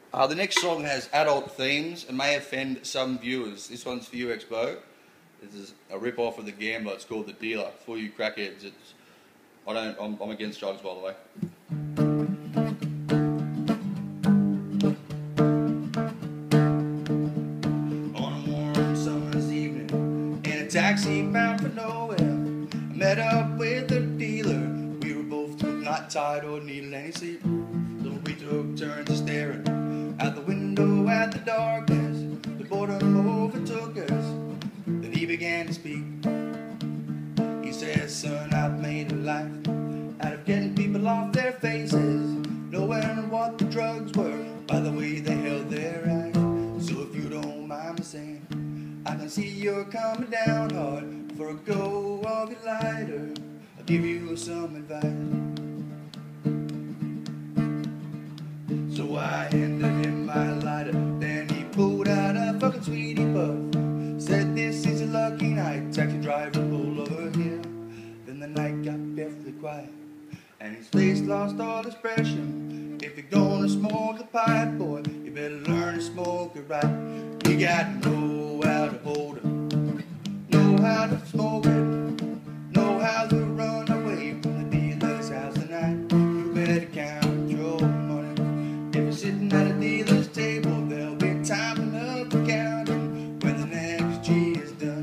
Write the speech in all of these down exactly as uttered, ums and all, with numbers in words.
Uh, the next song has adult themes and may offend some viewers. This one's for you, Expo. This is a rip-off of The Gambler. It's called The Dealer. For you crackheads, it's... I don't... I'm, I'm against drugs, by the way. On a warm summer's evening, in a taxi bound for nowhere, I met up with a dealer. We were both not tired or needed any sleep. So we took turns staring out the window at the darkness. The boredom overtook us. Then he began to speak. He said, son, I've made a life out of getting people off their faces, knowing what the drugs were by the way they held their eyes. So if you don't mind me saying, I can see you're coming down hard. For a go of your lighter, I'll give you some advice. So I handed him my lighter, then he pulled out a fucking sweetie puff. Said this is a lucky night, taxi driver pull over here. Then the night got deathly quiet, and his face lost all expression. If you're gonna smoke the pipe, boy, you better learn to smoke it right. You gotta know how to hold it, know how to smoke it, know how to run away from the dealer's house tonight. You better count your money. If you're sitting at a dealer's table, there'll be time enough to count them when the next G is done.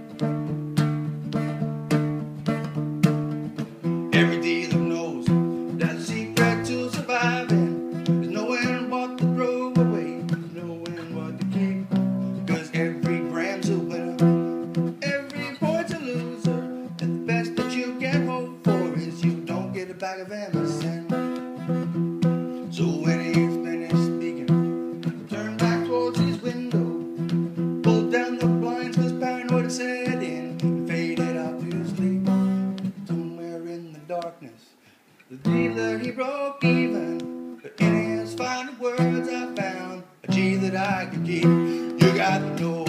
Every dealer knows that the secret to surviving is knowing what to throw away, knowing what to keep. Because every gram's a winner, every point's a loser, and the best that you can hope for is you don't get a bag of Emerson. So when he's finished speaking, turn back towards his window, pulled down the blinds cause paranoia set in, and faded out to sleep. Somewhere in the darkness, the dealer he broke even, but in his final words I found a G that I could keep. You got to know